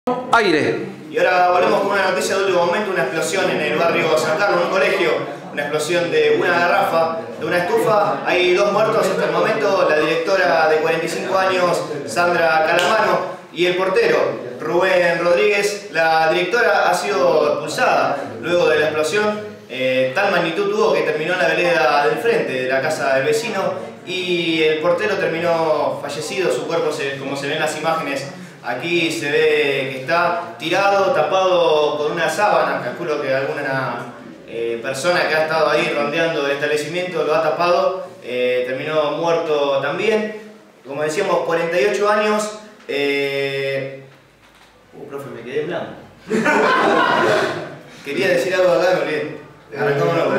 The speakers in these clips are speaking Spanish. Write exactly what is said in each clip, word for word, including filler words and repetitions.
Aire. Y ahora volvemos con una noticia de último momento, una explosión en el barrio San Carlos, en un colegio, una explosión de una garrafa, de una estufa. Hay dos muertos hasta el momento, la directora de cuarenta y cinco años, Sandra Calamano, y el portero, Rubén Rodríguez. La directora ha sido expulsada luego de la explosión. Eh, tal magnitud tuvo que terminó en la vereda del frente de la casa del vecino, y el portero terminó fallecido. Su cuerpo, se, como se ven en las imágenes, aquí se ve que está tirado, tapado con una sábana. Calculo que alguna eh, persona que ha estado ahí rondeando el establecimiento lo ha tapado. Eh, terminó muerto también. Como decíamos, cuarenta y ocho años. Eh... Uh, profe, me quedé en blanco. Quería decir algo acá, me olvidé. Arrancámonos.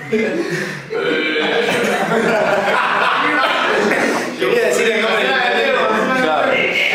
Quería decir el nombre del intendente. Claro.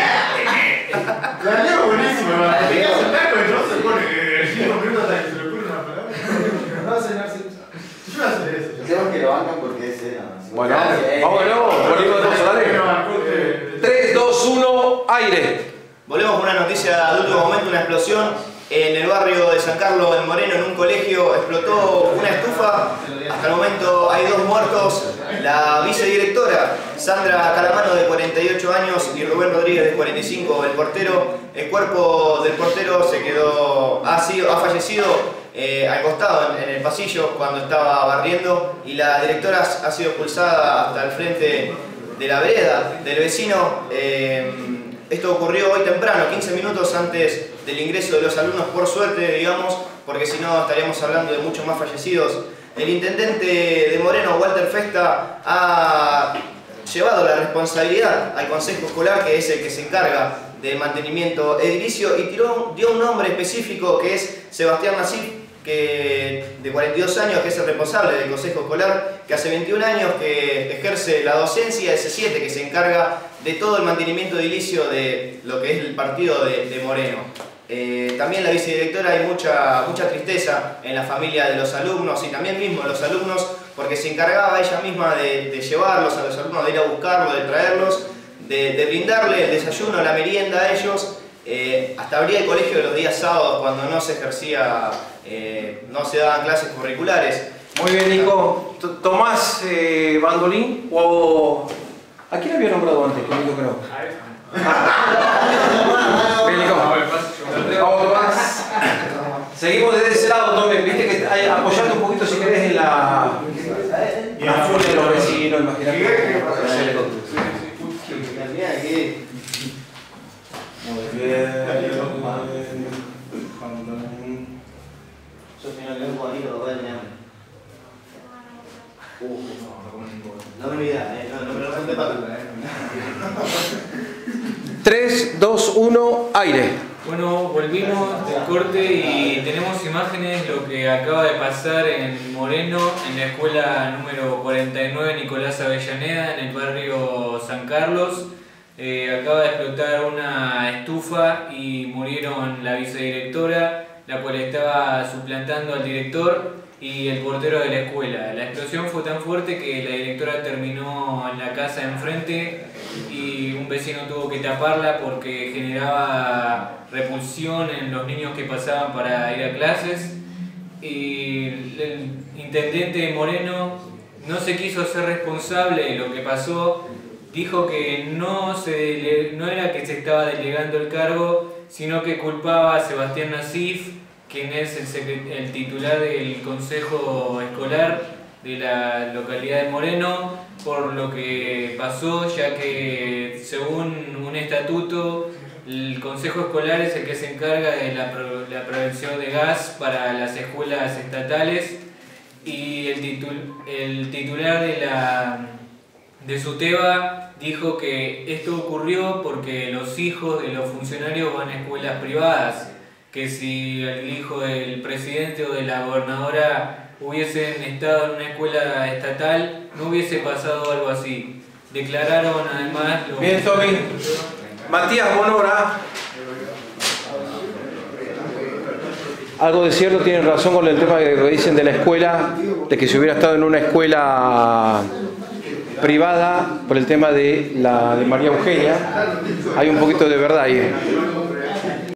La leo buenísimo, hermano. Te quedas en blanco y no se pone cinco minutos hasta que se le ocurre una palabra. No va a cenar sin... Yo voy a hacer eso. Tenemos que lo bancan porque es cena. Bueno, vámonos, volvimos de dos, tres, dos, uno, aire. Volvemos con una noticia de último momento, una explosión en el barrio de San Carlos en Moreno, en un colegio. Explotó una estufa. Hasta el momento hay dos muertos. La vicedirectora, Sandra Calamano, de cuarenta y ocho años, y Rubén Rodríguez, de cuarenta y cinco, el portero. El cuerpo del portero se quedó, ha, sido, ha fallecido eh, al costado, en, en el pasillo, cuando estaba barriendo, y la directora ha sido expulsada hasta el frente de la vereda del vecino. Eh, esto ocurrió hoy temprano, quince minutos antes del ingreso de los alumnos, por suerte, digamos, porque si no estaríamos hablando de muchos más fallecidos. El intendente de Moreno, Walter Festa, ha llevado la responsabilidad al consejo escolar, que es el que se encarga del mantenimiento edilicio, y tiró, dio un nombre específico, que es Sebastián Nasif, que, de cuarenta y dos años, que es el responsable del consejo escolar, que hace veintiún años que ejerce la docencia, ese siete, que se encarga de todo el mantenimiento edilicio de lo que es el partido de, de Moreno. Eh, también la vicedirectora, hay mucha, mucha tristeza en la familia de los alumnos y también mismo los alumnos, porque se encargaba ella misma de, de llevarlos a los alumnos, de ir a buscarlos, de traerlos, de, de brindarle el desayuno, la merienda a ellos. Eh, hasta abría el colegio los días sábados, cuando no se ejercía, eh, no se daban clases curriculares. Muy bien, Nico. ¿Tomás eh, bandolín o...? ¿A quién había nombrado antes? Nico, creo. Bien, Nico. Vamos, Tomás. Seguimos desde ese lado, Tomé. Viste que hay, apoyate un poquito si querés en la... la fuerza de los vecinos, imagínate. Muy bien. No me olvides, eh, no, no me lo pregunte para tú. tres, dos, uno, aire. Bueno, volvimos del corte y tenemos imágenes de lo que acaba de pasar en Moreno, en la escuela número cuarenta y nueve Nicolás Avellaneda, en el barrio San Carlos. Eh, acaba de explotar una estufa y murieron la vicedirectora, la cual estaba suplantando al director, y el portero de la escuela. La explosión fue tan fuerte que la directora terminó en la casa enfrente y un vecino tuvo que taparla porque generaba repulsión en los niños que pasaban para ir a clases. Y el intendente Moreno no se quiso hacer responsable de lo que pasó. Dijo que no, se, no era que se estaba delegando el cargo, sino que culpaba a Sebastián Nasif, quien es el, el titular del consejo escolar de la localidad de Moreno, por lo que pasó, ya que según un estatuto el consejo escolar es el que se encarga de la, la prevención de gas para las escuelas estatales, y el, titul, el titular de, la, de SUTEBA dijo que esto ocurrió porque los hijos de los funcionarios van a escuelas privadas, que si el hijo del presidente o de la gobernadora hubiesen estado en una escuela estatal, no hubiese pasado algo así. Declararon además... Los... Bien, Tommy. Matías Monora. Algo de cierto, tienen razón con el tema que dicen de la escuela, de que si hubiera estado en una escuela privada, por el tema de la de María Eugenia, hay un poquito de verdad ahí.